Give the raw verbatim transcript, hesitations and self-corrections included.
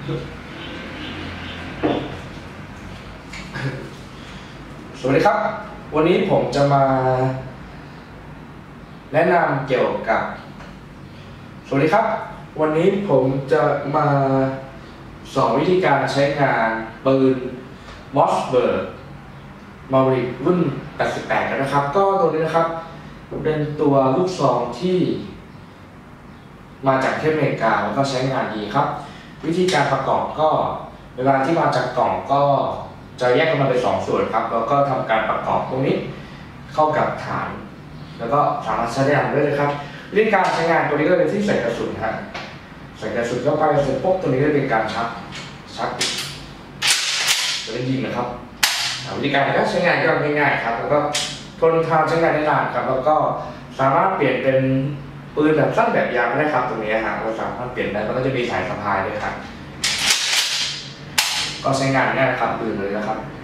สวัสดีครับวันนี้ผมจะมาแนะนำเกี่ยวกับสวัสดีครับวันนี้ผมจะมาสอนวิธีการใช้งานปืน Mossberg Maverick รุ่นแปดสิบแปดกันนะครับก็ตัวนี้นะครับเป็นตัวลูกซองที่มาจากประเทศอเมริกาแล้วก็ใช้งานดีครับวิธีการประกอบก็เวลาที่มาจากกล่องก็จะแยกกันมาเป็นสองส่วนครับแล้วก็ทำการประกอบตรงนี้เข้ากับฐานแล้วก็สามารถใช้ได้ด้วยเลยครับวิธีการใช้งานตัวนี้ก็เป็นที่ใส่กระสุนครับใส่กระสุนเข้าไปเสร็จปุ๊บตัวนี้ก็เป็นการชักชักจะได้ยิงนะครับวิธีการก็ใช้งานก็ง่ายๆครับแล้วก็ทนทานใช้งานได้นานครับแล้วก็สามารถเปลี่ยนเป็นปืนแบบสั้นแบบยาวได้ครับตรงนี้ฮะเราสามารถเปลี่ยนได้แล้วก็จะมีสายสะพายด้วยครับก็ใช้งานง่ายครับปืนเลยนะครับ